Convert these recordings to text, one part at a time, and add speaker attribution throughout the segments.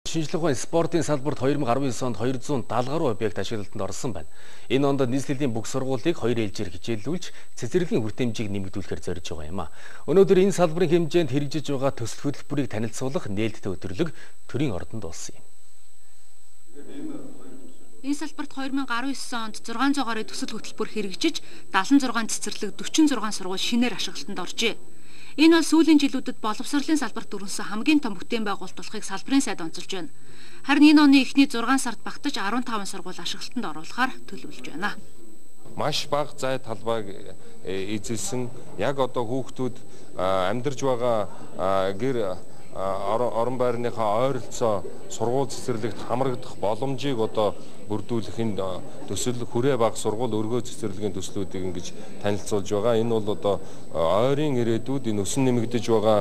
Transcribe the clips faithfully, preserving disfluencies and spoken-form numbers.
Speaker 1: Шинжлэх ухааны спортын салбарт two thousand nineteen онд two hundred seventy гаруй объект ашиглалтанд орсон байна. Энэ онд нийслэлийн бүх сургуулийг хоёр ээлжээр хичээллүүлж, цэцэрлэгийн хүртээмжийг нэмэгдүүлэхээр зорж байгаа юм а. Өнөөдөр энэ салбарын хэмжээнд хэрэгжиж байгаа төсөл хөтөлбөрийг танилцуулах нээлттэй өдрөлөг төрийн ордонд болсон юм.
Speaker 2: Энэ салбарт two thousand nineteen онд six hundred гаруй төсөл хөтөлбөр хэрэгжиж, seventy-six цэцэрлэг, forty-six сургууль шинээр ашиглалтанд оржээ. Энэ бол сүүлийн жилүүдэд боловсролын салбарт өрнөсөн хамгийн том бүтээн байгуулалт болохыг салбарын сайд онцолж байна. Харин энэ оны эхний six сард багтаж fifteen сургууль ашиглалтанд оруулахаар төлөвлөж байна.
Speaker 3: Маш бага зай талбайг эзэлсэн яг одоо хүүхдүүд амьдарч байгаа гэр орон байрныхаа ойролцоо сургууль цэцэрлэгт хамрагдах боломжийг одоо бүрдүүлэх энэ төсөл хүрээ бага сургууль өргөө цэцэрлэгийн төслүүдийг ингэж танилцуулж байгаа. Энэ бол одоо ойрын ирээдүйд энэ өсөн нэмэгдэж байгаа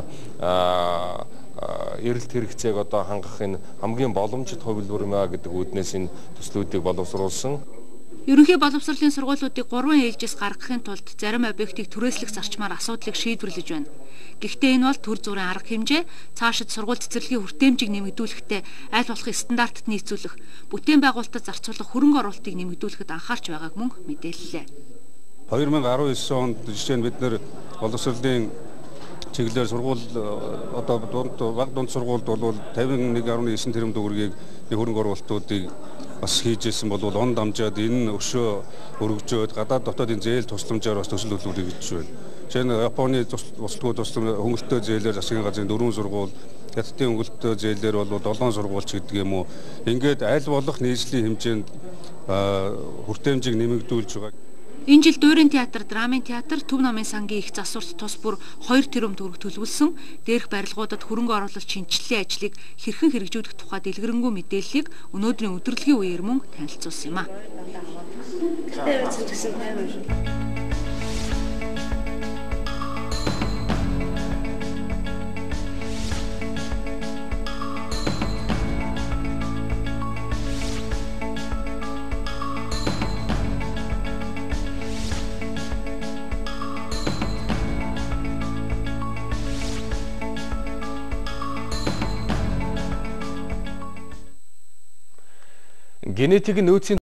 Speaker 3: эрэлт хэрэгцээг одоо хангах энэ хамгийн боломжит хувилбар юм а гэдэг үүднээс энэ төслүүдийг боловсруулсан.
Speaker 2: Ерөнхий боловсролын сургуулиудыг гурван ээлжээс гаргахын тулд зарим объектыг түрээслэх зарчмаар асуудлыг шийдвэрлэж байна. Гэхдээ энэ бол төр зүрийн арга хэмжээ, цаашид сургууль цэцэрлэгийн хүртээмжийг нэмэгдүүлэхдээ аль болох стандартад нийцүүлэх, бүтээн байгуулалтад зарцуулах хөрөнгө оруулалтыг нэмэгдүүлэхэд анхаарч байгааг мөн мэдээллээ.
Speaker 4: two thousand nineteen онд жишээ нь бид нэр боловсролын чиглэлээр сургууль одоо баг дунд сургуульд бол fifty-one point nine тэрбум төгрөгийг хөрөнгө оруулалтуудыг бас хийжсэн бол он дамжаад энэ өшөө өргөжөөд гадаад дотоодын зээл тусламжаар бас төсөл хөтөлбөрийг хийж байна. Жишээ нь Японы туслалгүй туслам хөнгөлөлтөө зээлээр засгийн газрын дөрвөн сургууль, хятадын хөнгөлөлтөө зээлээр бол seven сургуульч гэдэг юм уу. Ингээд аль болох нийслэлийн хэмжээнд хүртээмжийг нэмэгдүүлж байгаа.
Speaker 2: Энэ жил Дуурин театр, драмын театр, Төв намын сангийн их засварт тус бүр two тэрбум төгрөг төлөвлөсөн. Дээрх барилгуудад хөрөнгө оруулалт шинжилгээ ажлыг хэрхэн хэрэгжүүлэх тухай дэлгэрэнгүй мэдээллийг өнөөдрийн өдөрлөгийн үеэр мөн танилцуулсан юм а.
Speaker 1: Генетик нөөцийн